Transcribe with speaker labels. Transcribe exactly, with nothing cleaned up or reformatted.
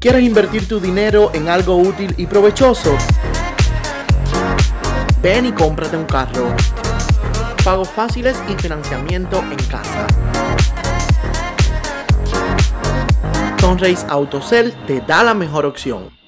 Speaker 1: ¿Quieres invertir tu dinero en algo útil y provechoso? Ven y cómprate un carro. Pagos fáciles y financiamiento en casa. Sunrise Autosell te da la mejor opción.